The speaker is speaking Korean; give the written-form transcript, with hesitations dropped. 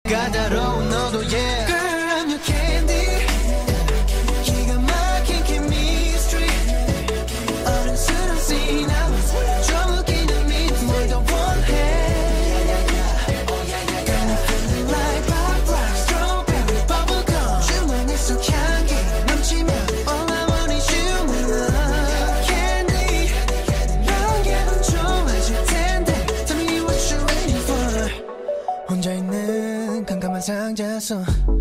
까다로운 너도 yeah Girl I'm your candy 기가 막힌 chemistry 어른스러운 시나몬 좀 웃기는 미트 뭘 더 원해 Got me feeling like pop rock strawberry bubblegum 주머니 속 향기 넘치면 all I want is you my love candy 넌 기분 좋아질 텐데 Tell me what you're waiting for 혼자 있는 캄캄한 상자 속